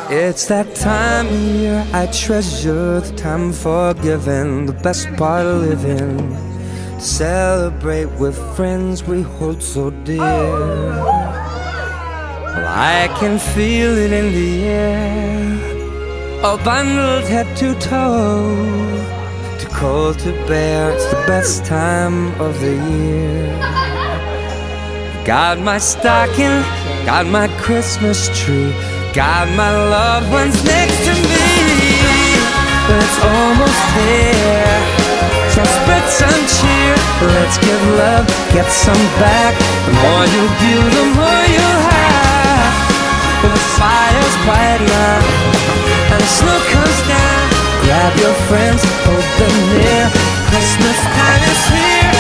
It's that time of year I treasure, the time for giving, the best part of living. To celebrate with friends we hold so dear. Well, I can feel it in the air, all bundled head to toe. Too cold to bear, it's the best time of the year. Got my stocking, got my Christmas tree, got my loved ones next to me. But it's almost here, so spread some cheer. Let's give love, get some back. The more you give, the more you'll have. Well, the fire's bright now, and the snow comes down. Grab your friends, hold them near. Christmas time is here.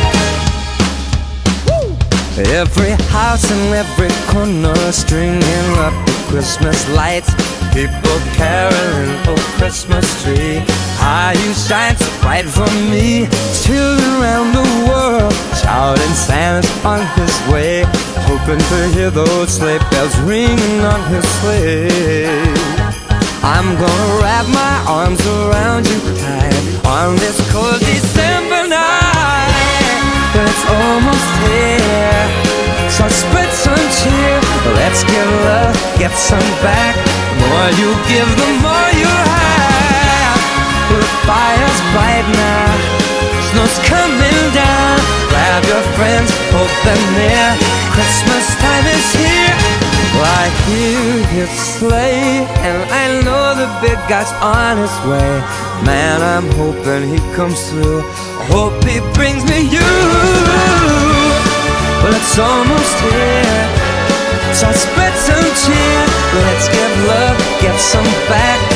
Every house and every corner stringing up the Christmas lights. People caroling, oh Christmas tree, how you shine so bright for me. Children around the world shouting Santa's on his way, hoping to hear those sleigh bells ringing on his sleigh. I'm gonna wrap my arms around you tight on this cold December night. But it's almost here, so spread some cheer. Let's give love, get some back. The more you give, the more you have. The fire's bright now, snow's coming down. Grab your friends, hold them near. Christmas time is here. Well, I hear his sleigh, and I know the big guy's on his way. Man, I'm hoping he comes through. I hope he brings me you. Well, it's almost here, so spread some cheer. Let's give love, get some back.